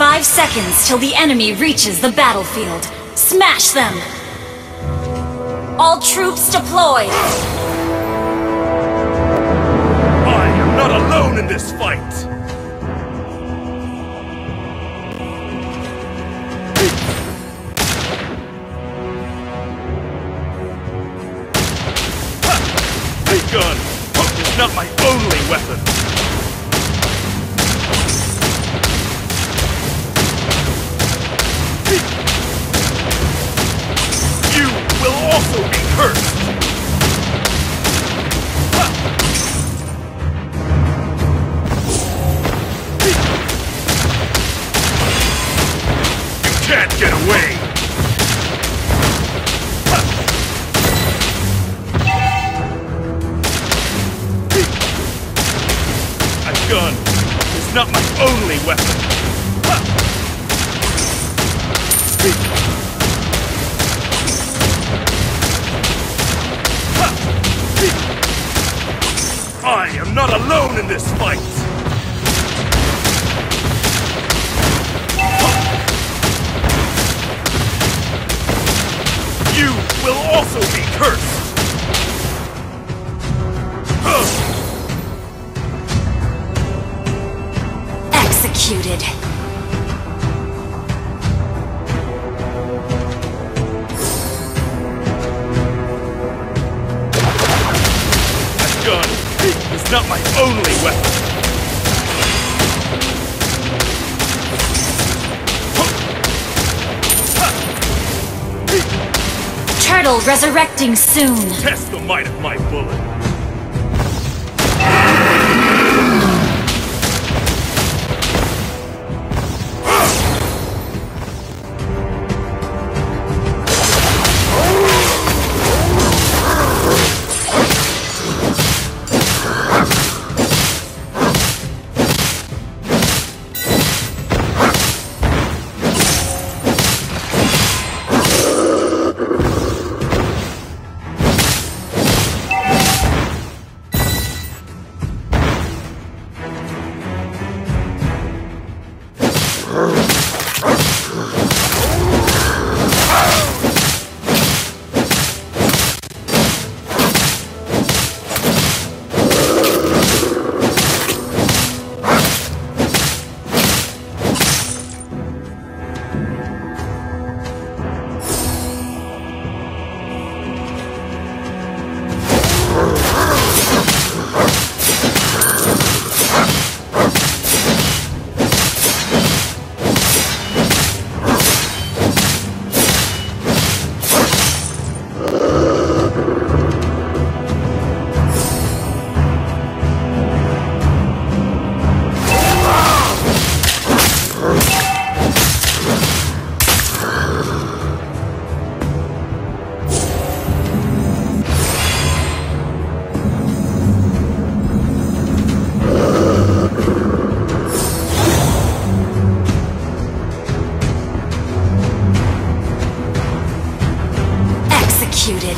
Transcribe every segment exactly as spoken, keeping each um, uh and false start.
Five seconds till the enemy reaches the battlefield. Smash them! All troops deployed! I am not alone in this fight! The gun is not my only weapon! You will also be cursed! You can't get away! A gun is not my only weapon! I am not alone in this fight! You will also be cursed! Executed. That gun is not my only weapon! Turtle resurrecting soon. Test the might of my bullet! Executed.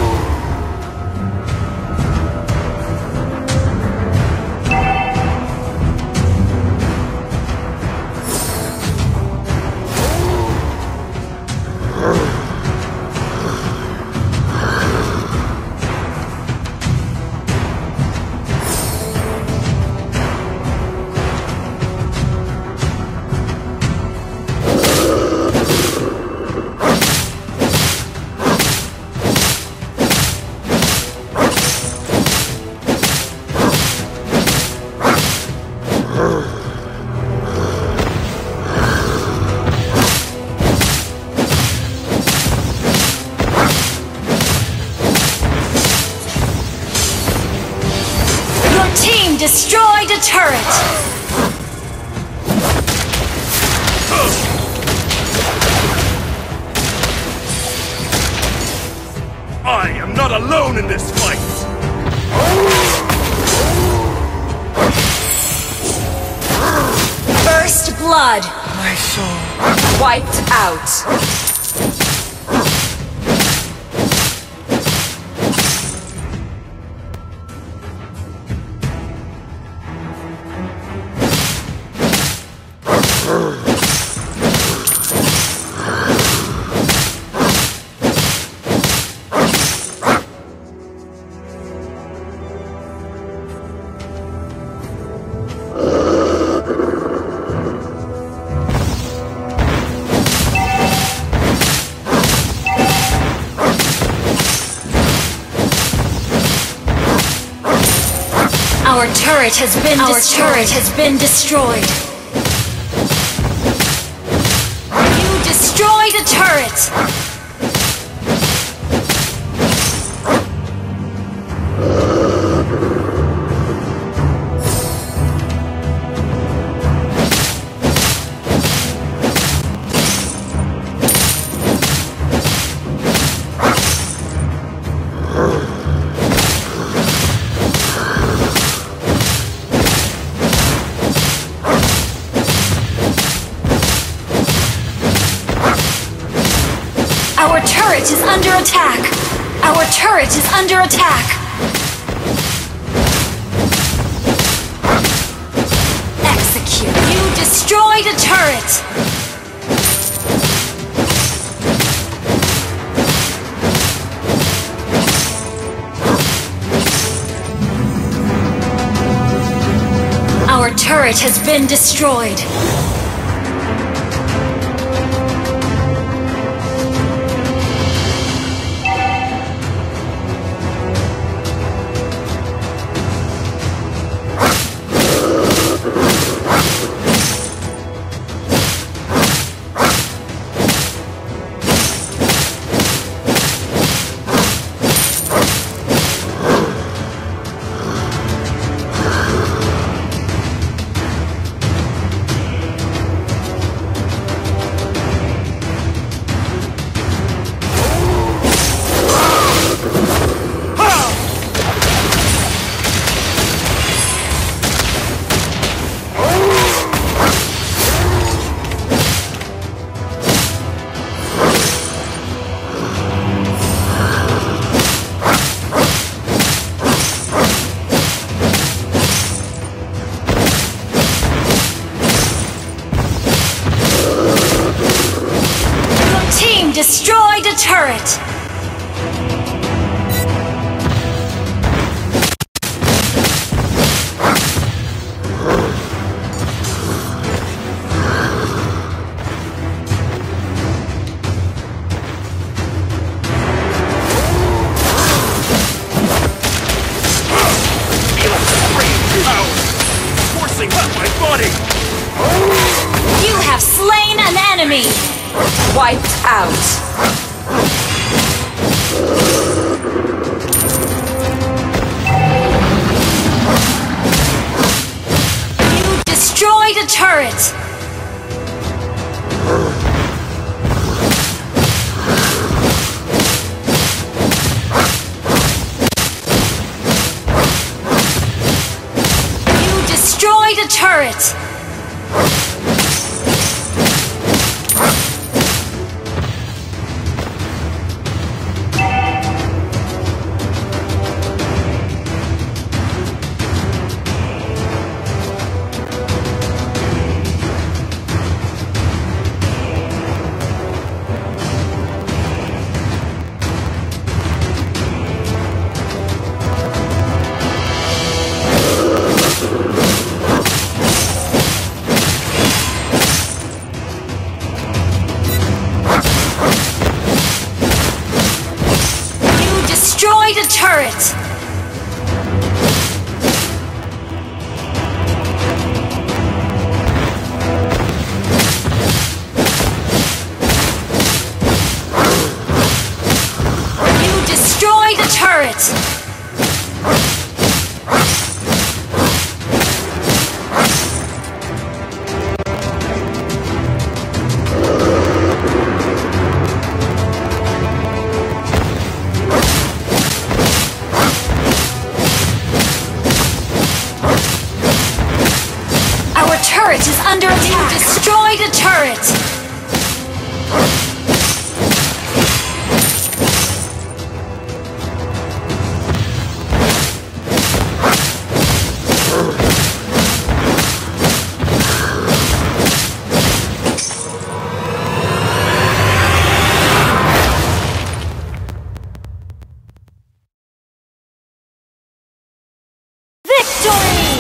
Destroyed a turret! I am not alone in this fight! First blood! My soul wiped out. Urgh. turret has been Our destroyed. turret has been destroyed. You destroyed a turret! Our turret is under attack! Our turret is under attack! Execute! You destroyed a turret! Our turret has been destroyed! Destroyed a turret! Feel the supreme power forcing up my body! You have slain an enemy! Wiped out. You destroyed a turret! You destroyed a turret! Destroyed a turret! You destroyed a turret! Turret is under attack! You destroyed a turret! Victory!